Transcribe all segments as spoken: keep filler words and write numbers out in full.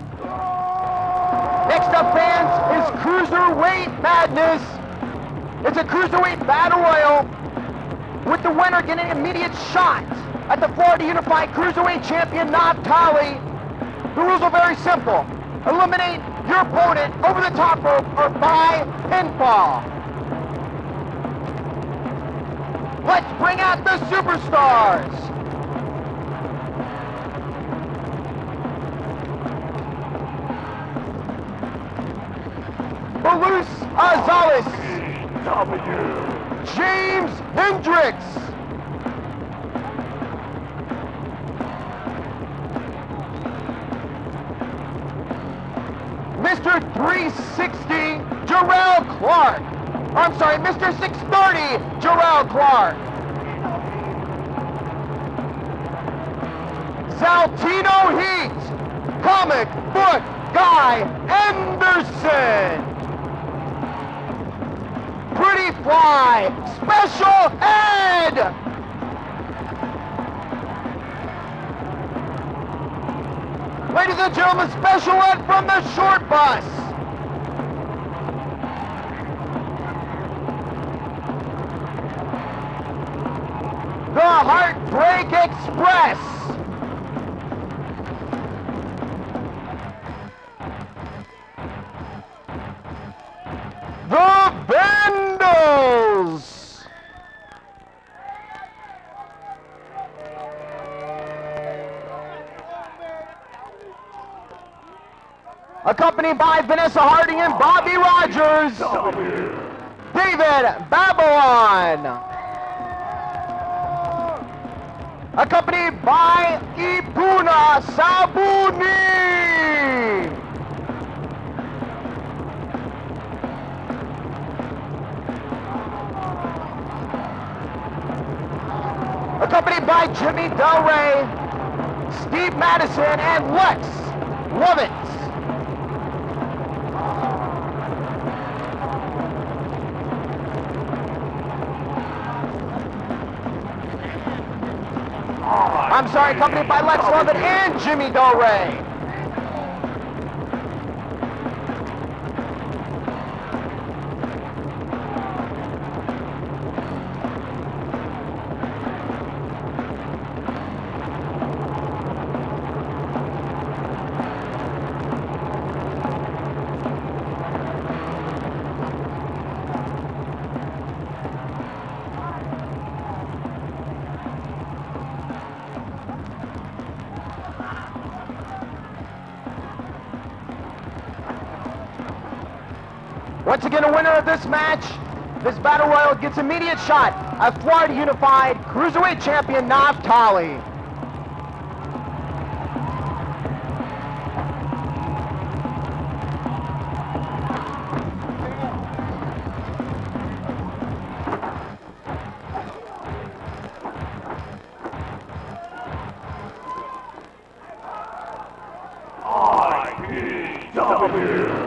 Next up, fans, is Cruiserweight Madness. It's a Cruiserweight Battle Royal with the winner getting an immediate shot at the Florida Unified Cruiserweight Champion, Naftali. The rules are very simple. Eliminate your opponent over the top rope or by pinfall. Let's bring out the superstars. Luis Azales. W. James Hendricks. Mister three sixty, Jarrell Clark. I'm sorry, Mister six thirty, Jarrell Clark. Zaltino Heat, Comic Book Guy Anderson. Pretty Fly, Special Ed. Ladies and gentlemen, Special Ed from the Short Bus. The Heartbreak Express. The Vandals. Accompanied by Vanessa Harding and Bobby Rogers. David Babylon. Accompanied by Ipuna Sabuni. Accompanied by Jimmy Del Rey, Steve Madison, and Lex Lovitz. I'm sorry, accompanied by Lex Lovett and Jimmy Del Rey. Once again, a winner of this match, this Battle Royal gets immediate shot at Florida Unified Cruiserweight Champion Naftali. I P W.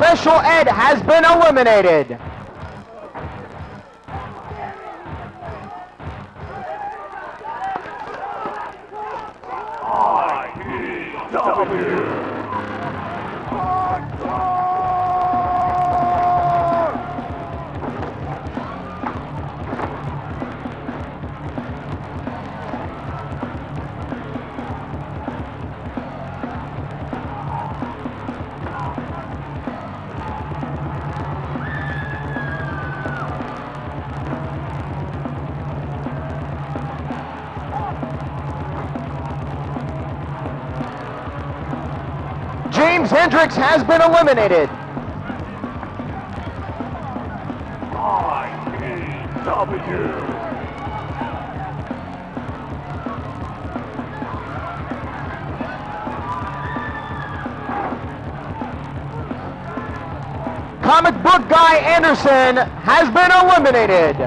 Special Ed has been eliminated. I P W. James Hendricks has been eliminated. I P W. Comic Book Guy Anderson has been eliminated.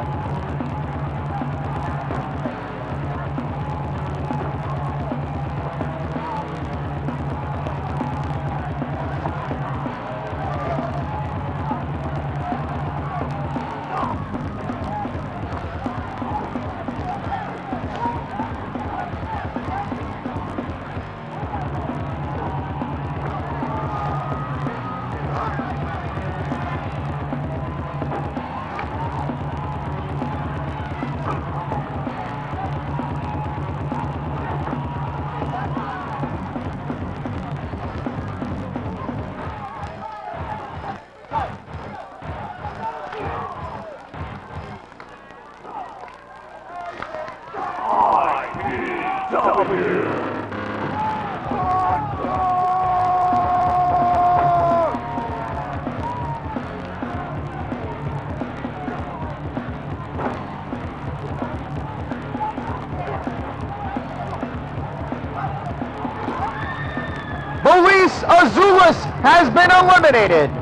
Luis Azulis has been eliminated.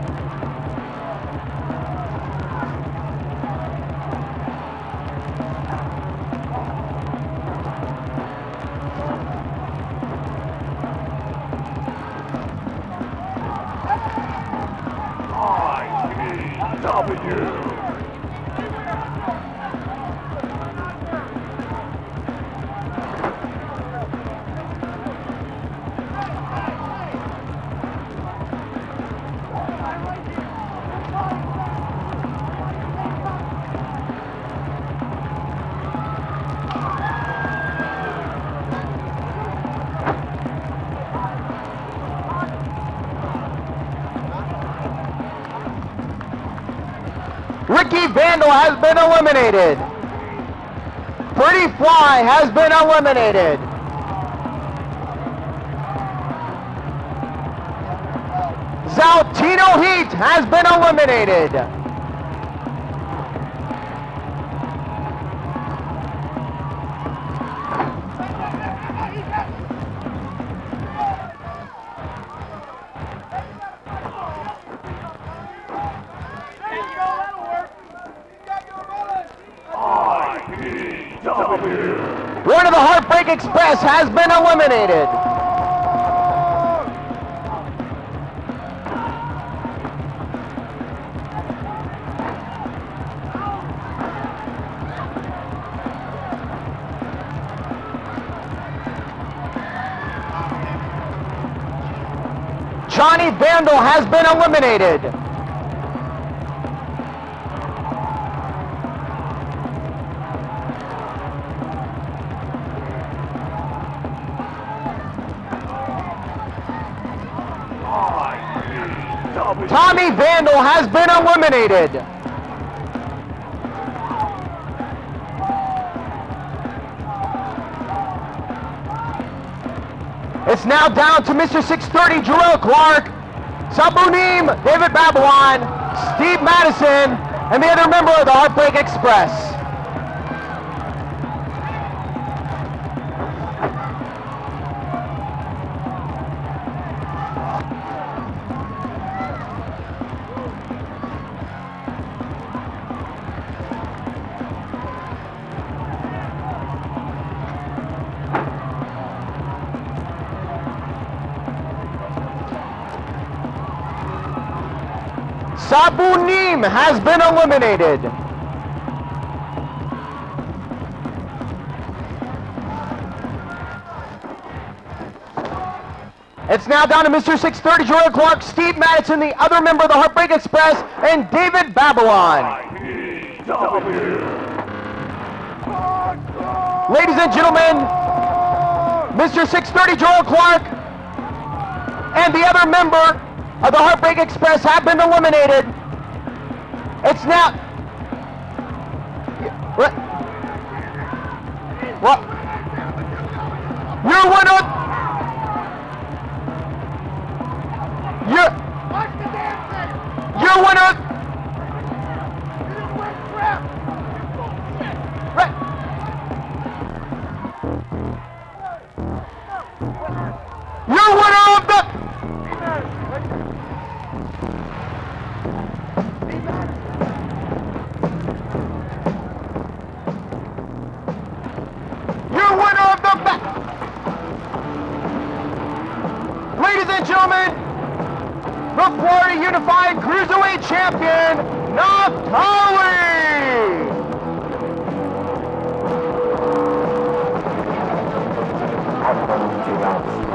I P W. Ricky Vandal has been eliminated. Pretty Fly has been eliminated. Zaltino Heat has been eliminated. One of the Heartbreak Express has been eliminated. Johnny Vandal has been eliminated. Tommy Vandal has been eliminated. It's now down to Mister six thirty, Jarrell Clark, Sabunim, David Babylon, Steve Madison, and the other member of the Heartbreak Express. Sabunim has been eliminated. It's now down to Mister six thirty, Jordan Clark, Steve Madison, the other member of the Heartbreak Express, and David Babylon. Ladies and gentlemen, Mister six thirty, Jordan Clark, and the other member of the Heartbreak Express have been eliminated. It's now... What? What? Your winner... Your... Your winner... Right. Your winner of the... Your winner of the ba- Ladies and gentlemen, the Florida Unified Cruiserweight Champion, Naftali!